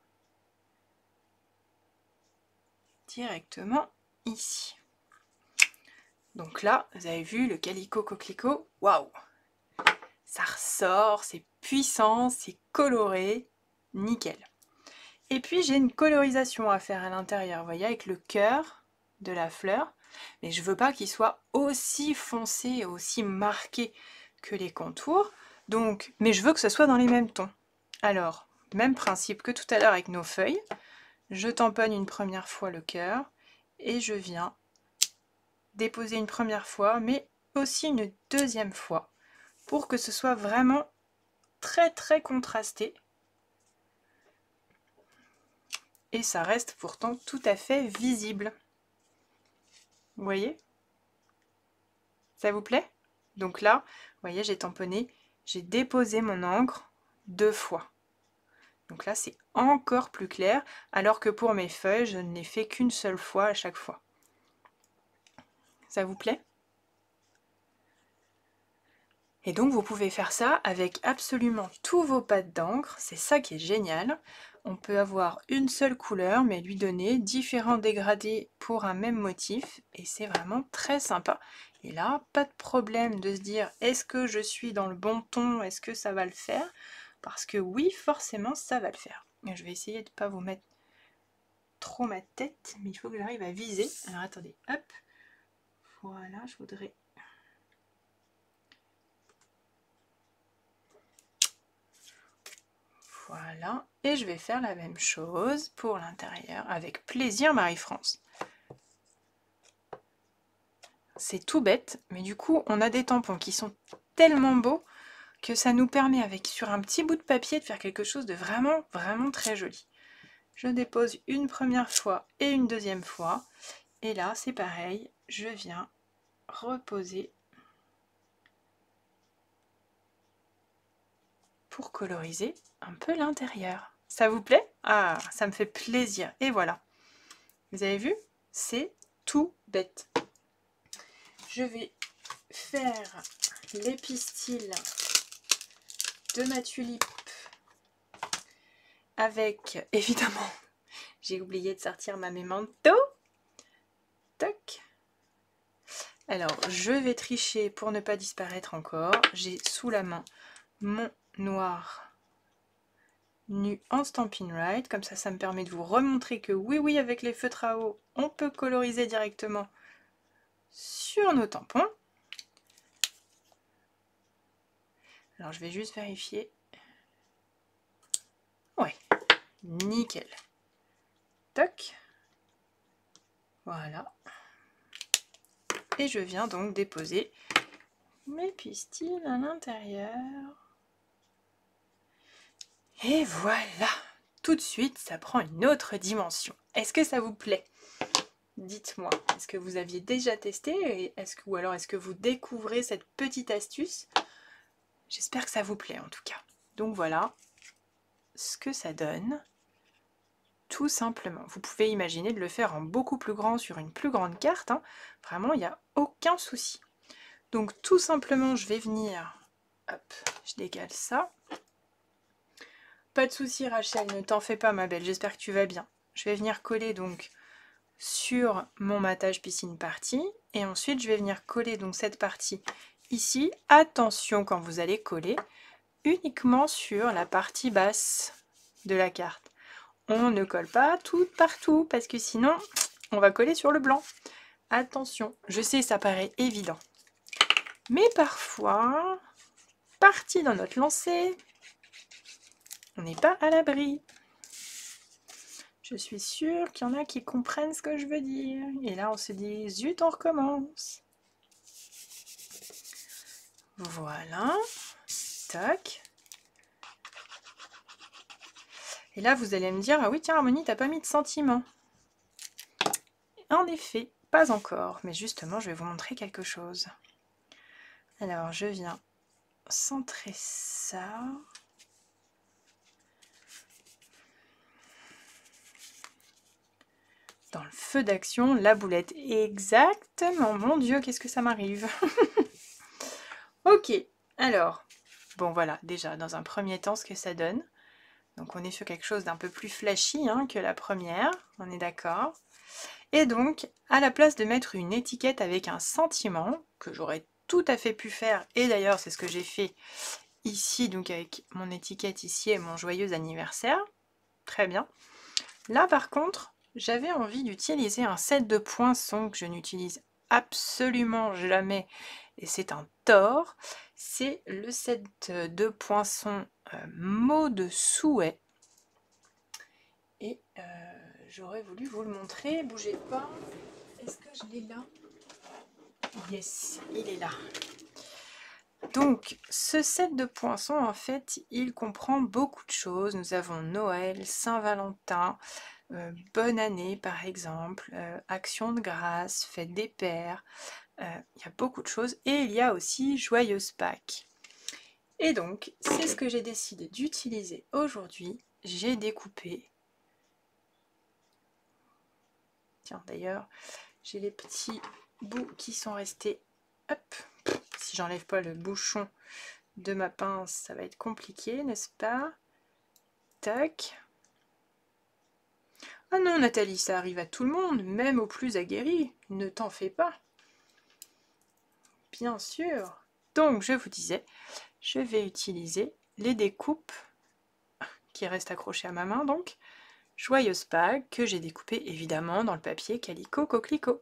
directement ici. Donc là, vous avez vu le calicot coquelicot, waouh! Ça ressort, c'est puissant, c'est coloré, nickel. Et puis j'ai une colorisation à faire à l'intérieur, vous voyez, avec le cœur de la fleur. Mais je veux pas qu'il soit aussi foncé, aussi marqué que les contours. Donc, mais je veux que ce soit dans les mêmes tons. Alors, même principe que tout à l'heure avec nos feuilles. Je tamponne une première fois le cœur et je viens déposer une première fois, mais aussi une deuxième fois, pour que ce soit vraiment très très contrasté. Et ça reste pourtant tout à fait visible. Vous voyez? Ça vous plaît? Donc là, vous voyez, j'ai tamponné, j'ai déposé mon encre 2 fois. Donc là, c'est encore plus clair, alors que pour mes feuilles, je ne l'ai fait qu'une seule fois à chaque fois. Ça vous plaît? Et donc vous pouvez faire ça avec absolument tous vos pads d'encre, c'est ça qui est génial. On peut avoir une seule couleur mais lui donner différents dégradés pour un même motif et c'est vraiment très sympa. Et là, pas de problème de se dire est-ce que je suis dans le bon ton, est-ce que ça va le faire? Parce que oui, forcément ça va le faire. Et je vais essayer de ne pas vous mettre trop ma tête, mais il faut que j'arrive à viser. Alors attendez, hop, voilà, je voudrais... Voilà, et je vais faire la même chose pour l'intérieur, avec plaisir Marie-France. C'est tout bête, mais du coup, on a des tampons qui sont tellement beaux que ça nous permet, sur un petit bout de papier, de faire quelque chose de vraiment, vraiment très joli. Je dépose une première fois et une deuxième fois, et là, c'est pareil, je viens reposer pour coloriser un peu l'intérieur. Ça vous plaît? Ah, ça me fait plaisir. Et voilà. Vous avez vu? C'est tout bête. Je vais faire les pistils de ma tulipe avec, évidemment, j'ai oublié de sortir ma memento. Toc. Alors, je vais tricher pour ne pas disparaître encore. J'ai sous la main mon noir nu en Stampin' Right. Comme ça me permet de vous remontrer que oui, avec les feutres à eau, on peut coloriser directement sur nos tampons. Alors, je vais juste vérifier. Ouais, nickel. Toc. Voilà. Et je viens donc déposer mes pistils à l'intérieur. Et voilà, tout de suite, ça prend une autre dimension. Est-ce que ça vous plaît? Dites-moi, est-ce que vous aviez déjà testé ou alors est-ce que vous découvrez cette petite astuce? J'espère que ça vous plaît en tout cas. Donc voilà ce que ça donne. Tout simplement. Vous pouvez imaginer de le faire en beaucoup plus grand sur une plus grande carte. Hein. Vraiment, il n'y a aucun souci. Donc tout simplement, je vais venir... Hop, je décale ça. Pas de souci Rachel, ne t'en fais pas ma belle, j'espère que tu vas bien. Je vais venir coller donc sur mon matage piscine partie. Et ensuite, je vais venir coller donc cette partie ici. Attention quand vous allez coller, uniquement sur la partie basse de la carte. On ne colle pas tout partout parce que sinon on va coller sur le blanc. Attention, je sais ça paraît évident. Mais parfois, parti dans notre lancée, on n'est pas à l'abri. Je suis sûre qu'il y en a qui comprennent ce que je veux dire. Et là on se dit zut, on recommence. Voilà. Tac. Et là, vous allez me dire, ah oui, tiens, Harmonie, t'as pas mis de sentiment. En effet, pas encore. Mais justement, je vais vous montrer quelque chose. Alors, je viens centrer ça. Dans le feu d'action, la boulette. Exactement. Mon Dieu, qu'est-ce que ça m'arrive. Ok. Alors, bon, voilà. Déjà, dans un premier temps, ce que ça donne. Donc on est sur quelque chose d'un peu plus flashy hein, que la première, on est d'accord. Et donc, à la place de mettre une étiquette avec un sentiment, que j'aurais tout à fait pu faire, et d'ailleurs c'est ce que j'ai fait ici, donc avec mon étiquette ici et mon joyeux anniversaire, très bien. Là par contre, j'avais envie d'utiliser un set de poinçons que je n'utilise absolument jamais, et c'est un tort, c'est le set de poinçons mot de souhait. Et j'aurais voulu vous le montrer, bougez pas. Est-ce que je l'ai là? Yes, il est là. Donc, ce set de poinçons, en fait, il comprend beaucoup de choses. Nous avons Noël, Saint-Valentin, bonne année par exemple, action de grâce, fête des pères. Il y a beaucoup de choses. Et il y a aussi joyeuse Pâques. Et donc, c'est ce que j'ai décidé d'utiliser aujourd'hui. J'ai découpé... Tiens, d'ailleurs, j'ai les petits bouts qui sont restés. Hop, si j'enlève pas le bouchon de ma pince, ça va être compliqué, n'est-ce pas? Tac. Ah non, Nathalie, ça arrive à tout le monde, même aux plus aguerris. Ne t'en fais pas. Bien sûr. Donc, je vous disais, je vais utiliser les découpes qui restent accrochées à ma main, donc, joyeuse Pâques, que j'ai découpé évidemment dans le papier Calico Coquelicot.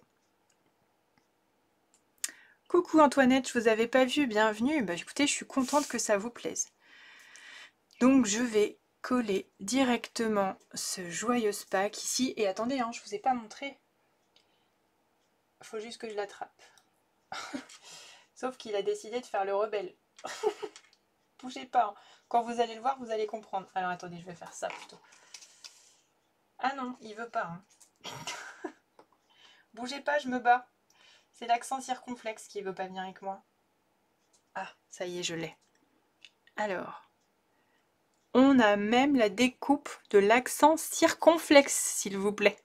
Coucou Antoinette, je vous avais pas vu, bienvenue. Bah écoutez, je suis contente que ça vous plaise. Donc je vais coller directement ce joyeuse Pâques ici. Et attendez, hein, je vous ai pas montré. Il faut juste que je l'attrape. Sauf qu'il a décidé de faire le rebelle. Bougez pas. Hein. Quand vous allez le voir, vous allez comprendre. Alors attendez, je vais faire ça plutôt. Ah non, il veut pas. Hein. Bougez pas, je me bats. C'est l'accent circonflexe qui veut pas venir avec moi. Ah, ça y est, je l'ai. Alors, On a même la découpe de l'accent circonflexe, s'il vous plaît.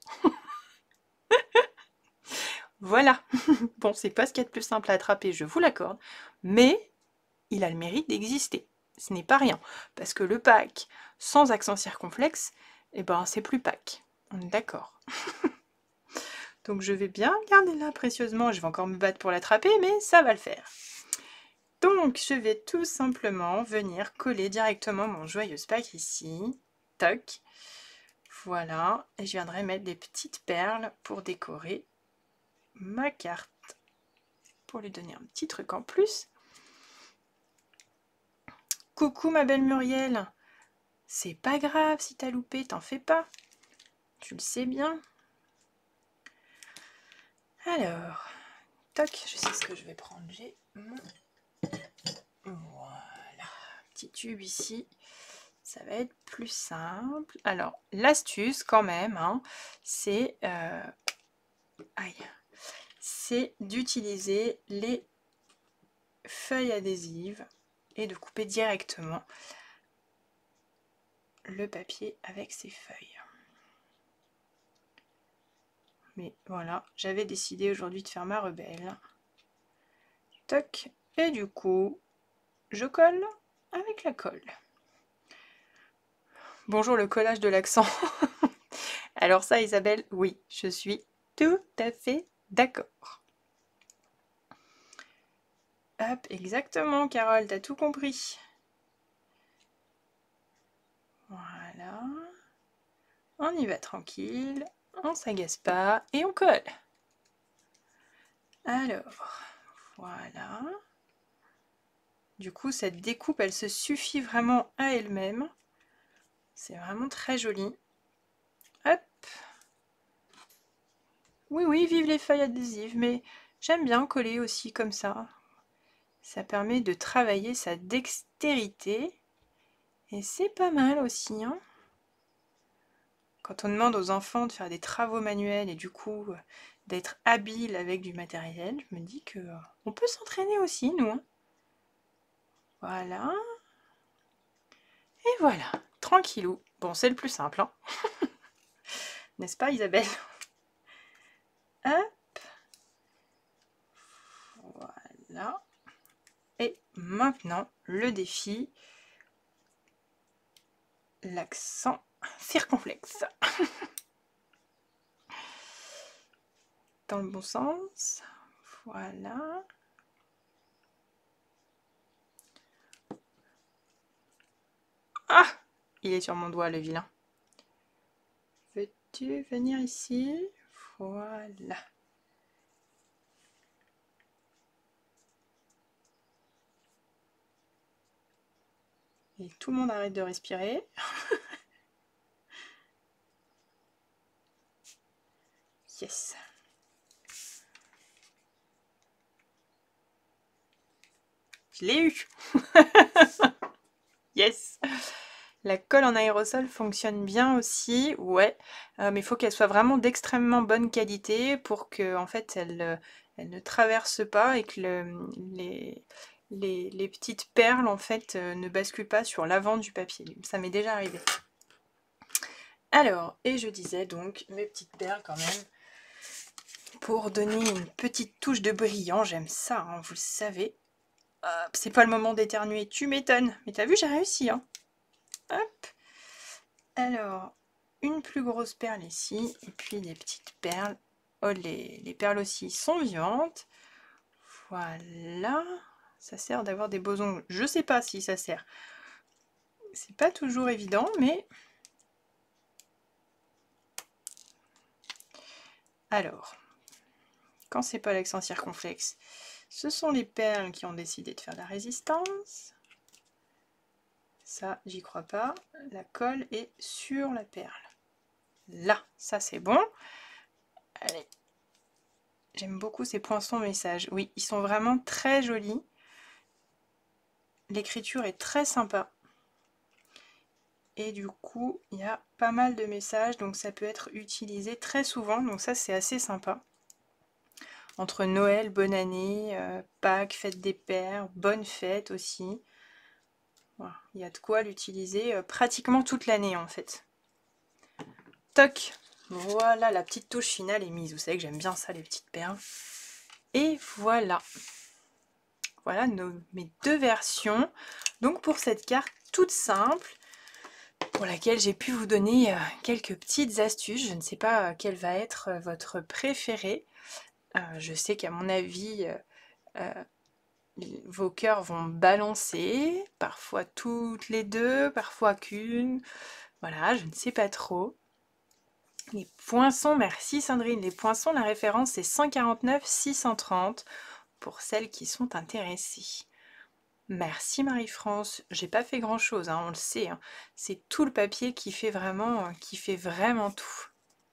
Voilà. Bon, c'est pas ce qu'il y a de plus simple à attraper, je vous l'accorde, mais il a le mérite d'exister. Ce n'est pas rien, parce que le pack sans accent circonflexe, eh ben, c'est plus pack. On est d'accord. Donc je vais bien garder là précieusement, je vais encore me battre pour l'attraper, mais ça va le faire. Donc je vais tout simplement venir coller directement mon joyeuse pack ici. Toc. Voilà. Et je viendrai mettre des petites perles pour décorer ma carte. Pour lui donner un petit truc en plus. Coucou ma belle Muriel. C'est pas grave si t'as loupé, t'en fais pas. Tu le sais bien. Alors, toc, je sais ce que je vais prendre. J'ai mon... Voilà, petit tube ici. Ça va être plus simple. Alors, l'astuce quand même, hein, c'est d'utiliser les feuilles adhésives et de couper directement le papier avec ces feuilles. Mais voilà, j'avais décidé aujourd'hui de faire ma rebelle. Toc, et du coup, je colle avec la colle. Bonjour le collage de l'accent. Alors ça, Isabelle, oui, je suis tout à fait d'accord. Hop, exactement, Carole, t'as tout compris. Voilà. On y va tranquille, on s'agace pas et on colle. Alors, voilà. Du coup, cette découpe, elle se suffit vraiment à elle-même. C'est vraiment très joli. Hop. Oui, oui, vive les feuilles adhésives, mais j'aime bien coller aussi comme ça. Ça permet de travailler sa dextérité. Et c'est pas mal aussi, hein. Quand on demande aux enfants de faire des travaux manuels et du coup d'être habile avec du matériel, je me dis que on peut s'entraîner aussi, nous. Hein. Voilà. Et voilà, tranquillou. Bon, c'est le plus simple, hein. N'est-ce pas, Isabelle? Hop. Voilà. Et maintenant, le défi, l'accent circonflexe. Dans le bon sens. Voilà. Ah! Il est sur mon doigt, le vilain. Veux-tu venir ici? Voilà. Et tout le monde arrête de respirer. Yes. Je l'ai eu. Yes. La colle en aérosol fonctionne bien aussi, ouais, mais il faut qu'elle soit vraiment d'extrêmement bonne qualité pour que en fait elle ne traverse pas et que les petites perles en fait ne basculent pas sur l'avant du papier. Ça m'est déjà arrivé. Alors, et je disais donc mes petites perles quand même pour donner une petite touche de brillant. J'aime ça, hein, vous le savez. C'est pas le moment d'éternuer, tu m'étonnes. Mais t'as vu, j'ai réussi, hein. Hop. Alors, une plus grosse perle ici, et puis des petites perles. Oh, les perles aussi sont vivantes. Voilà. Ça sert d'avoir des beaux ongles. Je sais pas si ça sert. C'est pas toujours évident, mais... Alors, quand c'est pas l'accent circonflexe, ce sont les perles qui ont décidé de faire la résistance. Ça, j'y crois pas. La colle est sur la perle. Là, ça c'est bon. Allez. J'aime beaucoup ces poinçons messages. Oui, ils sont vraiment très jolis. L'écriture est très sympa. Et du coup, il y a pas mal de messages, donc ça peut être utilisé très souvent. Donc ça, c'est assez sympa. Entre Noël, bonne année, Pâques, fête des pères, bonne fête aussi. Voilà, il y a de quoi l'utiliser pratiquement toute l'année en fait. Toc, voilà, la petite touche finale est mise. Vous savez que j'aime bien ça, les petites perles. Et voilà. Voilà mes deux versions. Donc pour cette carte toute simple, pour laquelle j'ai pu vous donner quelques petites astuces. Je ne sais pas quelle va être votre préférée. Je sais qu'à mon avis, vos cœurs vont balancer. Parfois toutes les deux, parfois qu'une. Voilà, je ne sais pas trop. Les poinçons, merci Sandrine. Les poinçons, la référence c'est 149 630 pour celles qui sont intéressées. Merci Marie-France. J'ai pas fait grand chose, hein, on le sait. Hein. C'est tout le papier qui fait vraiment tout.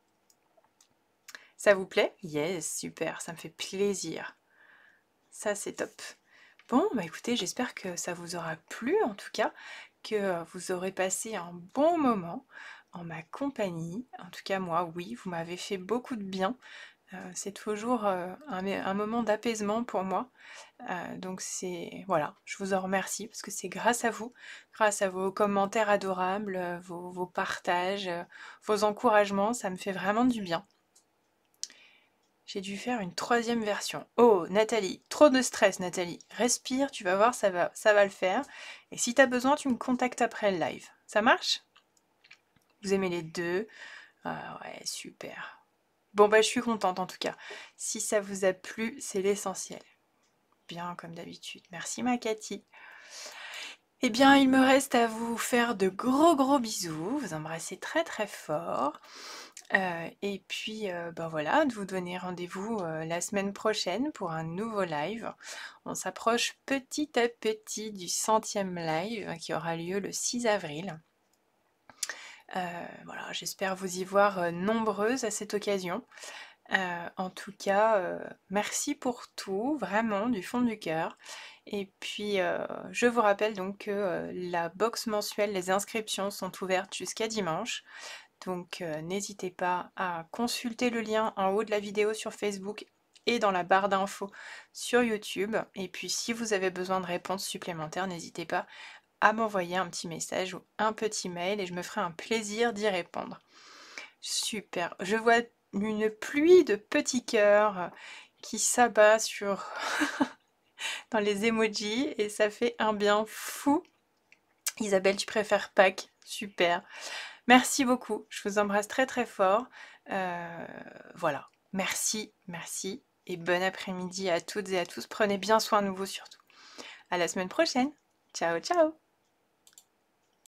Ça vous plaît? Yes, super, ça me fait plaisir. Ça c'est top. Bon, bah écoutez, j'espère que ça vous aura plu en tout cas, que vous aurez passé un bon moment en ma compagnie. En tout cas, moi, oui, vous m'avez fait beaucoup de bien. C'est toujours un moment d'apaisement pour moi. Donc c'est voilà, je vous en remercie parce que c'est grâce à vos commentaires adorables, vos partages, vos encouragements, ça me fait vraiment du bien. J'ai dû faire une troisième version. Oh, Nathalie, trop de stress, Nathalie. Respire, tu vas voir, ça va le faire. Et si tu as besoin, tu me contactes après le live. Ça marche? Vous aimez les deux? Ah ouais, super. Bon, bah, je suis contente en tout cas. Si ça vous a plu, c'est l'essentiel. Bien, comme d'habitude. Merci, ma Cathy. Eh bien, il me reste à vous faire de gros bisous, vous embrasser très très fort. Et puis, ben voilà, de vous donner rendez-vous la semaine prochaine pour un nouveau live. On s'approche petit à petit du 100e live qui aura lieu le 6 avril. Voilà, j'espère vous y voir nombreuses à cette occasion. En tout cas, merci pour tout, vraiment, du fond du cœur. Et puis, je vous rappelle donc que la box mensuelle, les inscriptions sont ouvertes jusqu'à dimanche. Donc, n'hésitez pas à consulter le lien en haut de la vidéo sur Facebook et dans la barre d'infos sur YouTube. Et puis, si vous avez besoin de réponses supplémentaires, n'hésitez pas à m'envoyer un petit message ou un petit mail et je me ferai un plaisir d'y répondre. Super, je vois une pluie de petits cœurs qui s'abat sur dans les emojis et ça fait un bien fou. Isabelle, tu préfères Pâques? Super. Merci beaucoup, je vous embrasse très très fort. Voilà, merci et bon après-midi à toutes et à tous. Prenez bien soin de vous surtout. À la semaine prochaine. Ciao, ciao.